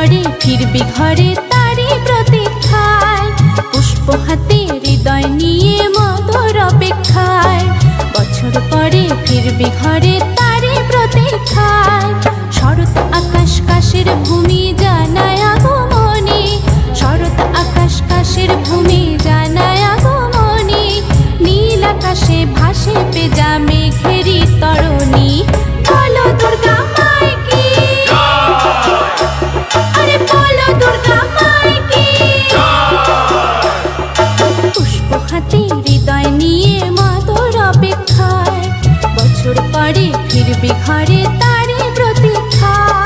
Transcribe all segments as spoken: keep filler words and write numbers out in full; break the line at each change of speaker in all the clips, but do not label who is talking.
पड़े फिर भी घरे तारी प्रतीक्षाय पुष्प हाते हृदय निये मधुर अपेक्षाय बछर पड़े फिर भी घरे तारी प्रतीक्षाय शरत आकाश काशेर भूमि जानाय आगमनी शरत आकाश काशेर भूमि जानाय आगमनी नील आकाशे भासे पेजा मेघेरी तरणी बोलो दुर्गा माई की अरे बोलो दुर्गा माई की पुष्प हाते हृदय निये मधुर अपेक्षाय बछर पड़े फिर भी घरे तारी प्रतीक्षाय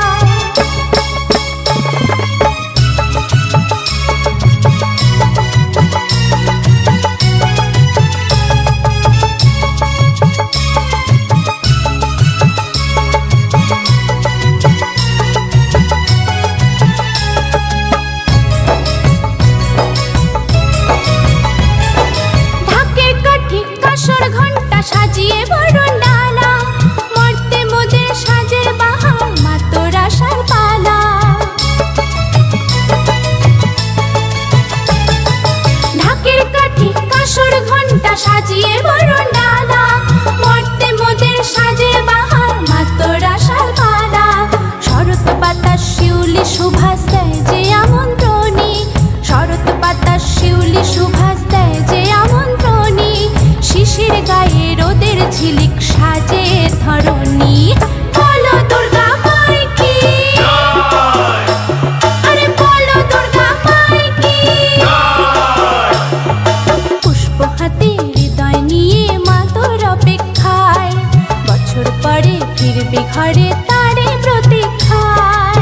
সাজিয়ে বরণ ডালা মরতে মোদের সাজের বাহার মাতর আশার পালা ঢাকের কাঠি কাসর ঘণ্টা সাজিয়ে বরণ ডালা মরতে মোদের সাজের বাহার মাতর আশার পালা শরৎ বাতাস শিউলি সুভাষ দেয় যে আমন্ত্রণী শরৎ বাতাস শিউলি সুভাষ দেয় যে আমন্ত্রণী শিশির গায়ে রোদের ঝিলিক সাজে ধরণী বলো দুর্গা মাই কি আরে বলো দুর্গা মাই কি পুষ্প হাতে হৃদয় নিয়ে মাতর অপেক্ষায় বছর পরে ফিরবে ঘরে তারে প্রতীক্ষায়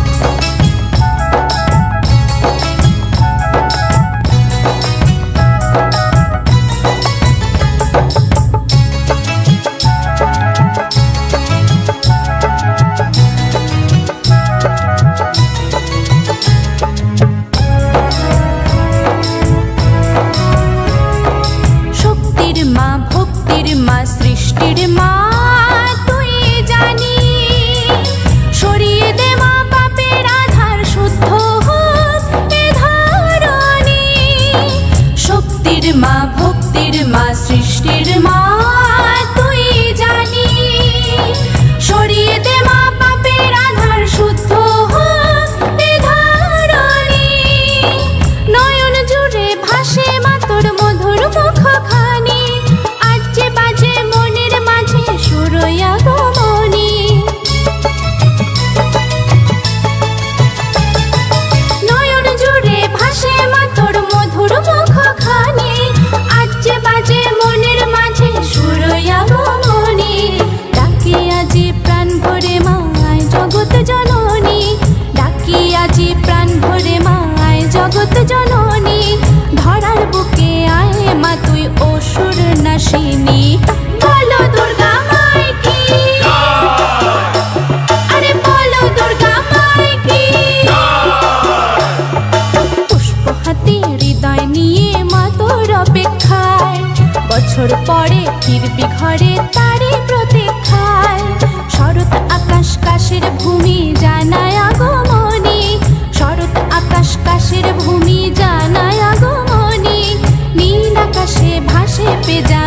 সৃষ্টির মা তুই জানি সরিয়ে দে মা পাপের আধার শুদ্ধ হোক এ ধরণী শক্তির মা ভক্তির মা সৃষ্টির মা তুই জানি সরিয়ে দে মা পাপের আধার শুদ্ধ হোক এ ধরণী নয়ন জুড়ে ভাসে মা তোর মধুর মুখখানি নয়ন জুড়ে ভাসে মা তোর মধুর মুখখানি আজে বাজে মনের মাঝে সুরয়া গমনি ডাকি আজি প্রাণ ভরে মায় জগৎ জননী ডাকি আজি প্রাণ ভরে মায় জগৎ জননী ধরার বুকে আয় মা তুই অসুর নাশিনী বলো দুর্গা মাই কি আরে বলো দুর্গা মাই কি পুষ্প হাতে হৃদয় নিয়ে মা তোর অপেক্ষায় বছর পরে ফিরবি ঘরে তারে প্রতীক্ষায় শরৎ আকাশ কাশের ভূমি জানায় আগমনী শরৎ আকাশ কাশের ভূমি জানায় আগমনী নীল আকাশে ভাসে পেজা